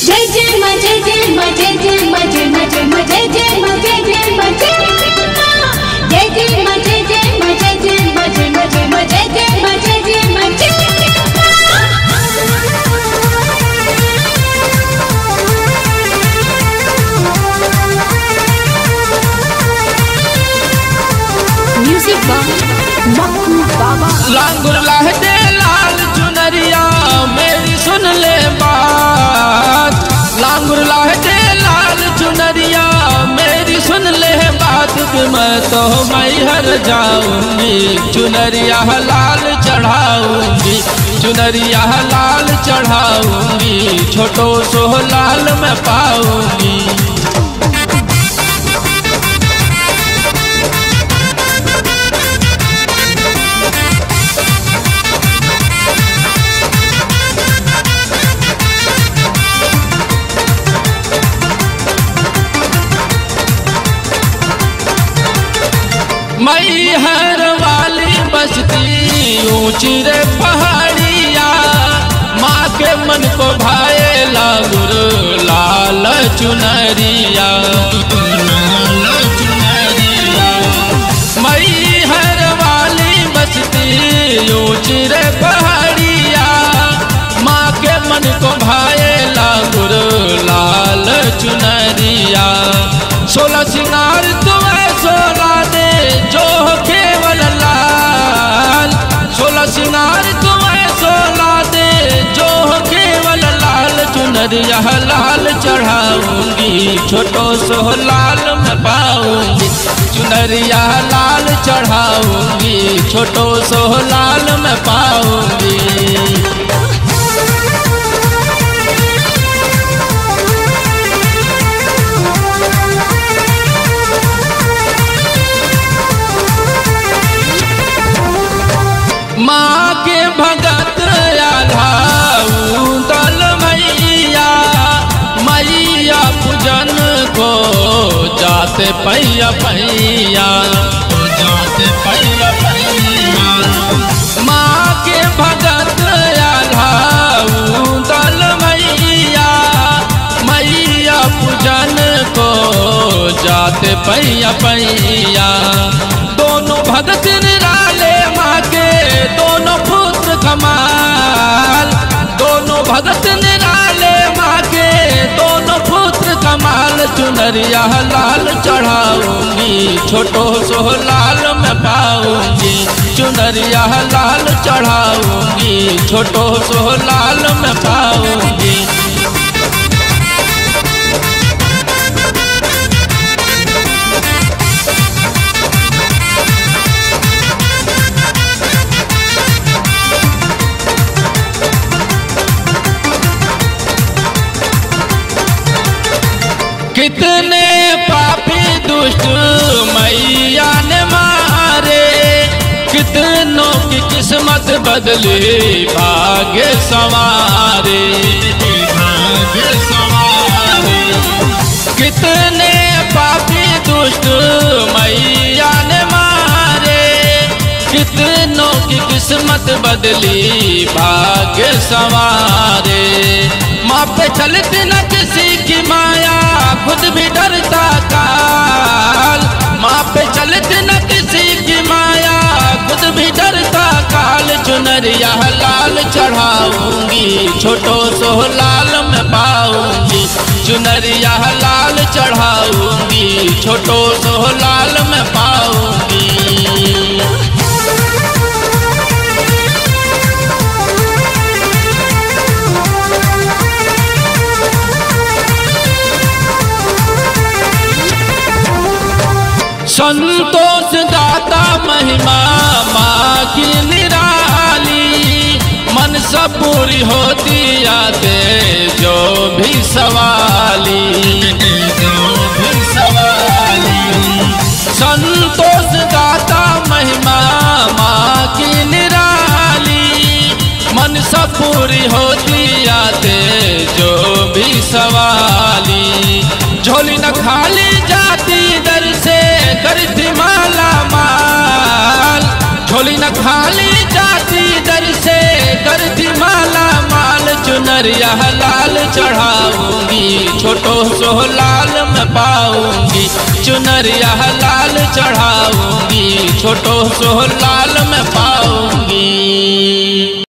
जय जय मा जय जय मा जय जय मा जय मा जय मा जय जय मा जय जय मा जय जय मा जय जय मा जय जय मा जय मा जय मा जय जय मा जय जय मा जय म्यूजिक बाबा लांगुर लाहटे लाल चुनरिया मेरी सुन ले बात। लांगुर लाहटे लाल चुनरिया मेरी सुन ले बात कि मैं तो मैहर जाऊंगी, चुनरिया लाल चढ़ाऊंगी, चुनरिया लाल चढ़ाऊंगी, छोटो सो लाल मैं पाऊंगी। मैहर वाली बस्ती ऊंची रे पहाड़िया, माँ के मन को भाए लांगुर लाल चुनरिया। मैहर वाली बस्ती ऊंची रे पहाड़िया, माँ के मन को भाए लांगुर लाल चुनरिया। 16 सिंगार तुम्हें 16 दे जो केवल लाल, 16 सिंगार तुम्हें 16 दे जो केवल लाल, चुनरिया लाल चढ़ाऊंगी, छोटो सो लाल मैं पाऊंगी, चुनरिया लाल चढ़ाऊंगी, छोटो सो लाल मैं पाऊंगी। माँ के भगत आलाऊ दल मैया, मैया पूजन को जाते पैया पैया, जाते पैया पैया। माँ के भगत आलाऊ दल मैया, मैया पूजन को जाते पैया पैया। दोनों भगत निराले माँ के दोनों पुत्र कमाल, दोनों भगत निराले माँ के दोनों पुत्र कमाल, चुनरिया लाल चढ़ाऊंगी, छोटो सो लाल मैं पाऊंगी, चुनरिया लाल चढ़ाऊंगी, छोटो सो लाल मैं पाऊंगी। कितने पापी दुष्ट मैया ने मारे, कितनों की किस्मत बदली भाग्य संवारे, भाग्य संवारे। कितने पापी दुष्ट मैया ने मारे, कितनों की किस्मत बदली भाग्य संवारे। माँ पे चलती न किसी की माया, खुद भी डरता काल, माँ पे चलती न किसी की माया, खुद भी डरता काल, चुनरिया लाल चढ़ाऊंगी, छोटो सो लाल मैं पाऊंगी, चुनरिया लाल चढ़ाऊंगी, छोटो सो लाल मैं पाऊंगी। संतोष दाता महिमा माँ की निराली, मन सब पूरी होती आते जो भी सवाली, जो भी सवाली। संतोष दाता महिमा माँ की निराली, मन सब पूरी होती आते जो भी सवाली। झोली न खाली जाती दर से करती माला माल, झोली न खाली जाती दर से करती माला माल, चुनर चुनरिया लाल चढ़ाऊंगी, छोटो सो लाल में पाऊंगी। चुनरिया लाल चढ़ाऊंगी, छोटो सो लाल में पाऊंगी।